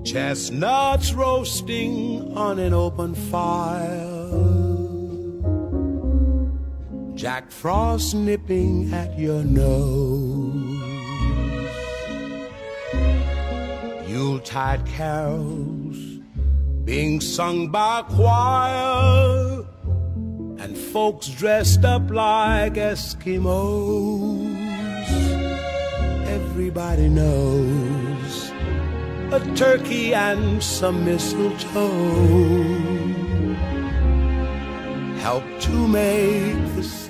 Chestnuts roasting on an open fire, Jack Frost nipping at your nose, Yuletide carols being sung by a choir, and folks dressed up like Eskimos. Everybody knows a turkey and some mistletoe help to make the